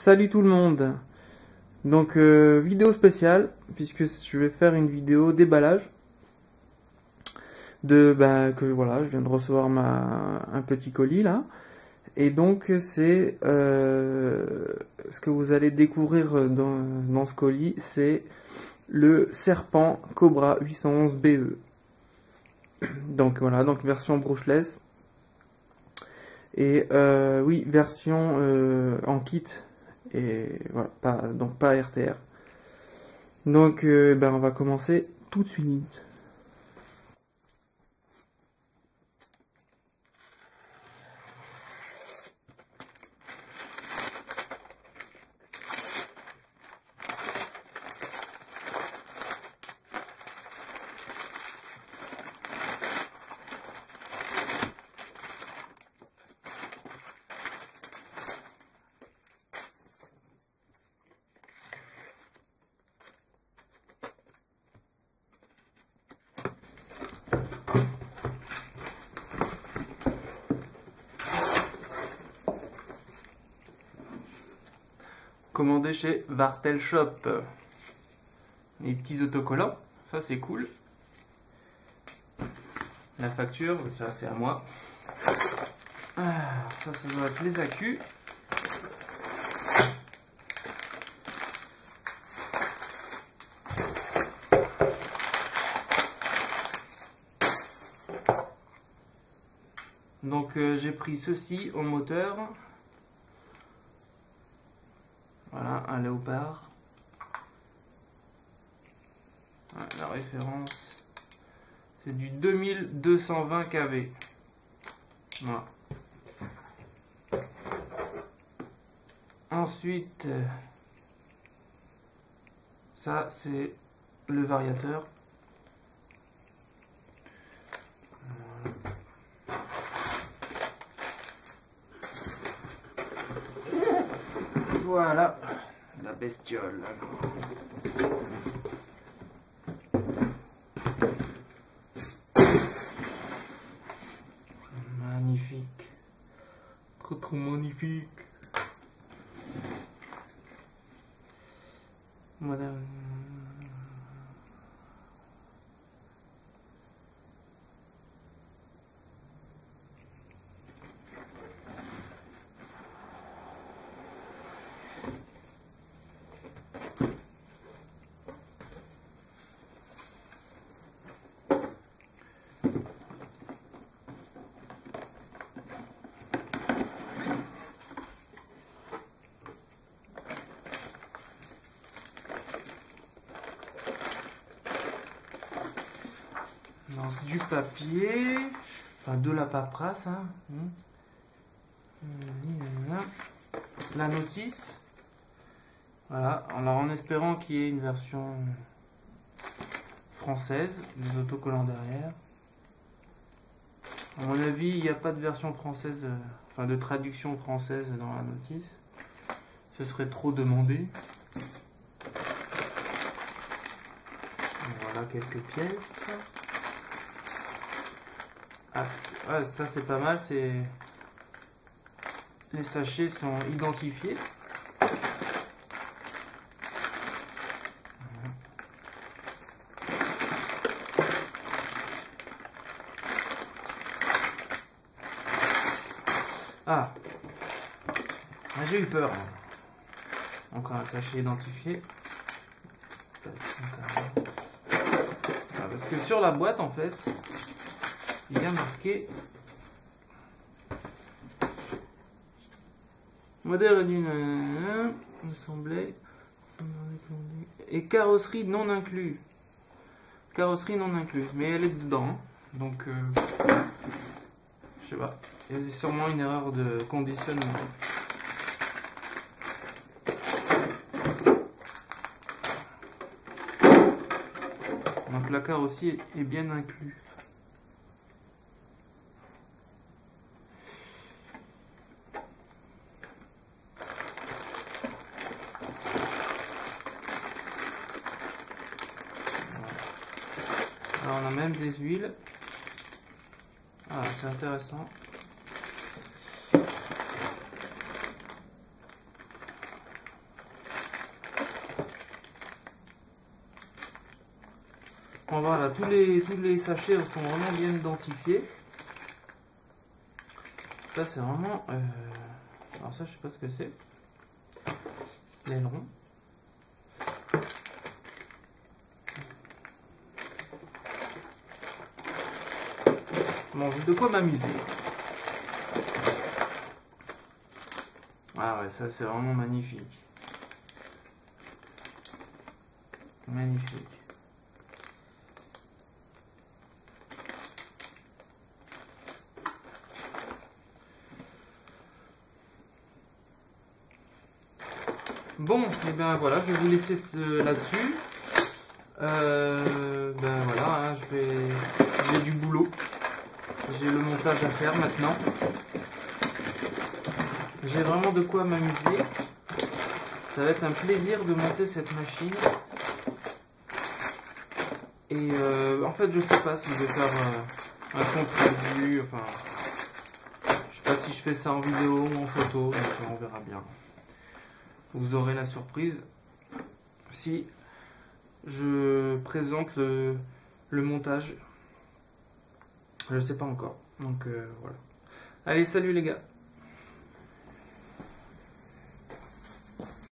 Salut tout le monde. Donc vidéo spéciale puisque je vais faire une vidéo déballage de que voilà, je viens de recevoir un petit colis là, et donc c'est ce que vous allez découvrir dans ce colis, c'est le Serpent Cobra 811 BE. Donc voilà, donc version brushless et oui, version en kit. Et voilà, pas RTR. Donc on va commencer tout de suite. Commandé chez Vartel Shop. Les petits autocollants, ça c'est cool. La facture, ça c'est à moi. Ça doit être les accus. Donc j'ai pris ceci au moteur. Voilà, un Léopard. La référence, c'est du 2220 kV. Voilà. Ensuite, ça c'est le variateur. Voilà la bestiole. Magnifique. Trop magnifique. Madame. Donc, du papier, enfin de la paperasse, hein. La notice, voilà, alors en espérant qu'il y ait une version française, des autocollants derrière. À mon avis, il n'y a pas de version française, enfin de traduction française dans la notice, ce serait trop demandé. Voilà quelques pièces. Ah, ça c'est pas mal, c'est les sachets sont identifiés. J'ai eu peur. Encore un sachet identifié. Parce que sur la boîte en fait, il y a marqué modèle d'une me semblait, et carrosserie non inclus. Carrosserie non incluse, mais elle est dedans, donc je sais pas. Il y a sûrement une erreur de conditionnement. Donc la carrosserie est bien inclus. Alors on a même des huiles. Ah, c'est intéressant. Voilà, tous les sachets sont vraiment bien identifiés. Ça c'est vraiment... alors ça je sais pas ce que c'est. L'aileron. Bon, j'ai de quoi m'amuser. Ah ouais, ça c'est vraiment magnifique. Magnifique. Bon, et bien voilà, je vais vous laisser là-dessus. Ben voilà, hein, j'ai du boulot. J'ai le montage à faire maintenant. J'ai vraiment de quoi m'amuser. Ça va être un plaisir de monter cette machine. Et en fait, je sais pas si je vais faire un compte rendu. Enfin, je sais pas si je fais ça en vidéo ou en photo. Donc on verra bien. Vous aurez la surprise si je présente le montage. Je sais pas encore. Donc voilà. Allez, salut les gars.